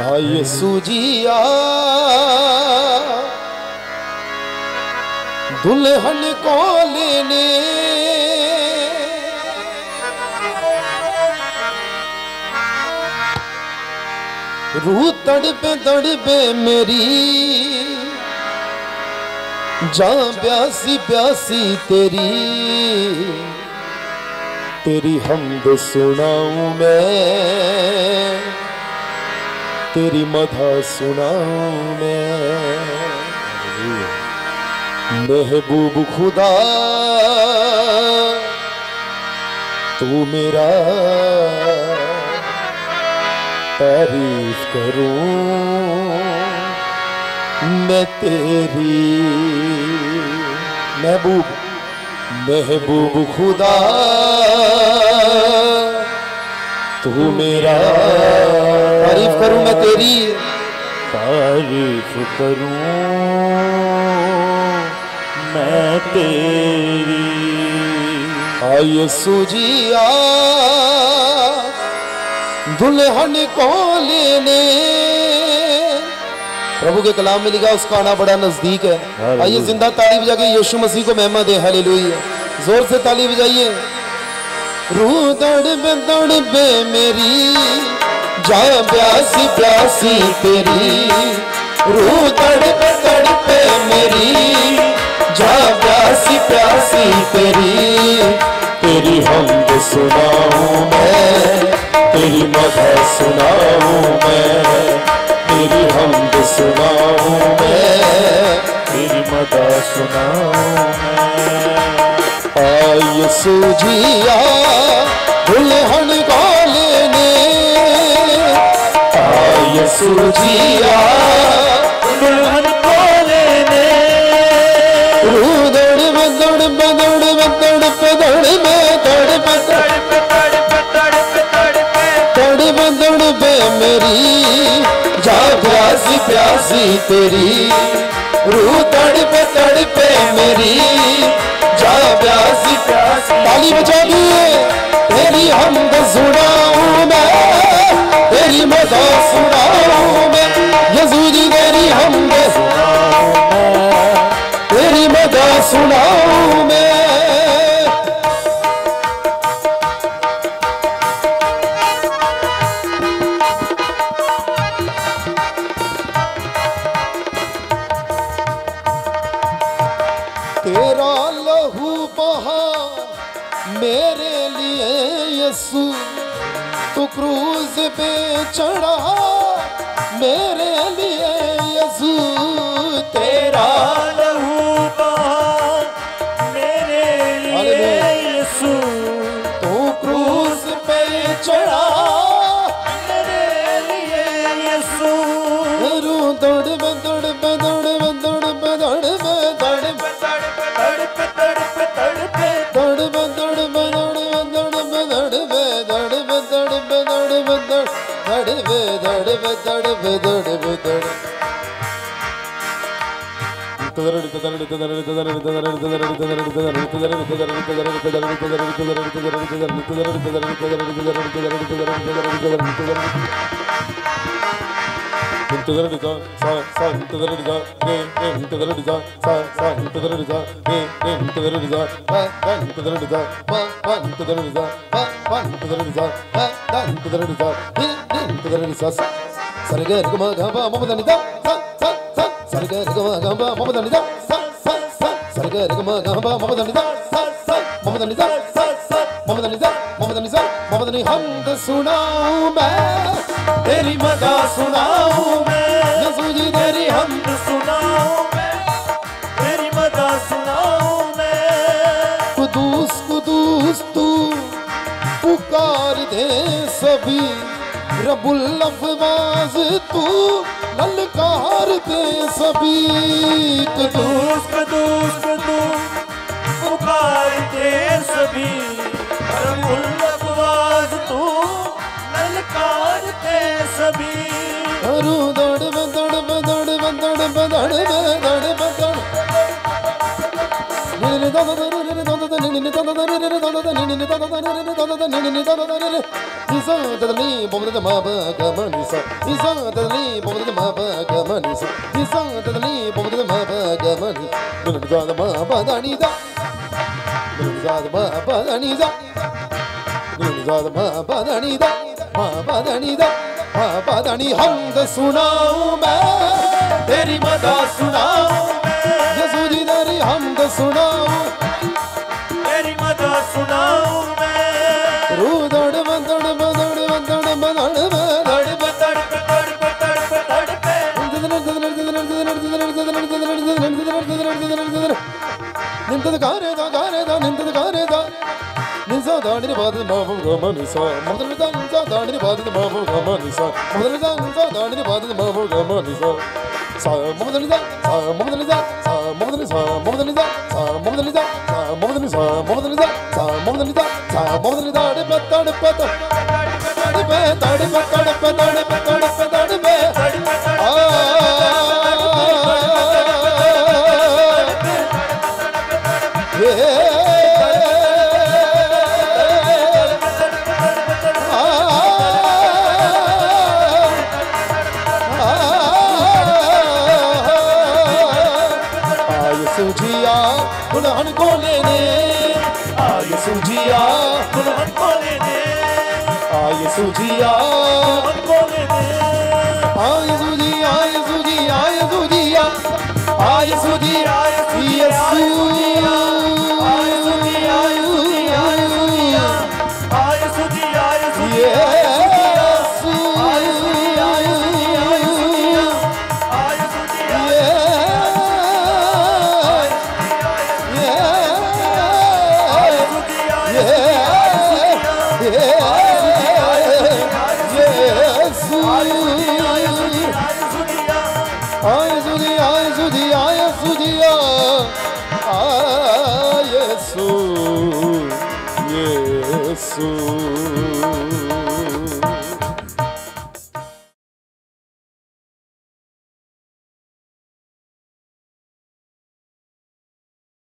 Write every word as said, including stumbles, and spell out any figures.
आये सूजिया दुल्हन को लेने रूह तड़पे तड़पे मेरी जान प्यासी प्यासी तेरी तेरी हमद सुनाऊं मैं तेरी मधा सुनाऊं मैं महबूब खुदा तू मेरा तारीफ करूं मैं तेरी महबूब महबूब खुदा तू मेरा तारीफ करूं मैं तेरी तारीफ करूं मैं तेरी। आये सूजिया दुल्हन को लेने प्रभु के कलाम में लिखा उसका आना बड़ा नजदीक है। आइए जिंदा ताली बजा के यीशु मसीह को मेहमा दे हालेलुया। जोर से ताली बजाइए। रूह तड़पे तड़पे मेरी जान प्यासी प्यासी तेरी रूह तड़पे तड़पे मेरी जान प्यासी प्यासी तेरी तेरी हमद सुनाऊं मैं तेरी मदद सुनाऊं मैं तेरी हमद सुनाऊं मैं तेरी मदद सुनाऊं मैं। आये सूजिया दुल्हन को लेने आये सूजिया दुल्हन को लेने रूह दौड़ दौड़ दौड़ दौड़ पे दौड़ में दौड़ पे तड़प तड़प तड़प तड़प दौड़ दौड़ पे मेरी जा प्यासी प्यासी तेरी रूह तड़पे तड़पे मेरी जा प्यासी प्यासी। ताली बजा दिए। तेरी हमद सुनाऊं मैं तेरी मदद सुनाऊं मैं यीशु तेरी हमद सुनाऊं मैं तेरी मदद सुनाऊं मैं। तेरा लहू बहा मेरे लिए यीशु तू क्रूज पे चढ़ा मेरे लिए यीशु तेरा लहू बहा मेरे लिए यीशु तू क्रूज पे चढ़ा मेरे लिए यीशु। रूह दौड़ दौड़ दौड़ दौड़ दौड़ दौड़ तड़प तड़प तड़प तड़प दौड़ दौड़ दौड़ दौड़ दौड़ दौड़ सरगे गमा गमा ममदनि दा सरगे गमा गमा ममदनि दा सरगे गमा गमा ममदनि दा ममदनि दा ममदनि दा ममदनि दा ममदनि हमद सुनाऊं मैं तेरी मदद सुनाऊं मैं यीशु जी तेरी हमद सुनाऊं मैं तेरी मदद सुनाऊं मैं। कुदूस कुदूस तू पुकार दे सभी रब्बुल अफ़वाज़ तू ललकार दे सभी कदूस कदूस कदूस पुकार दे सभी रब्बुल अफ़वाज़ तू ललकार दे सभी। रूह दौड़ दौड़ दौड़ दौड़ दौड़ दौड़ दौड़ हमद सुनाऊं मैं तेरी मदा सुनाऊं यसू जी तेरी हमद सुनाऊं तेरी मदा सुनाऊं मैं रू दड़ बदड़ बदड़ बदड़ बदड़ बदड़ बदड़ बदड़ बदड़ बदड़ निंदद गारे दा गारे दा निंदद गारे दा निंसा दानी बाद माबू गम निसा मदर दा निंसा दानी बाद माबू गम निसा मदर दा निंसा दानी बाद माबू गम निसा सा मदर निसा सा मदर निसा सा मदर निसा मदर निसा सा मदर निसा सा मदर निसा मदर निसा सा मदर निसा सा मदर निसा डे पतड़ पतड़ डे पे तड़ पतड़ पतड़ पतड़ पतड़ पे आ सूझिया गुनहन को लेने आये सूझिया गुनहन को लेने आये सूझिया गुनहन को लेने आये सूझिया आये सूझिया आये सूझिया आये सूझिया यीशु आये सूझिया आये सूझिया आये सूझिया आये सूझिया आये सूझिया यीशु आये सूझिया आये सूझिया आये सूझिया Yesu, Yesu.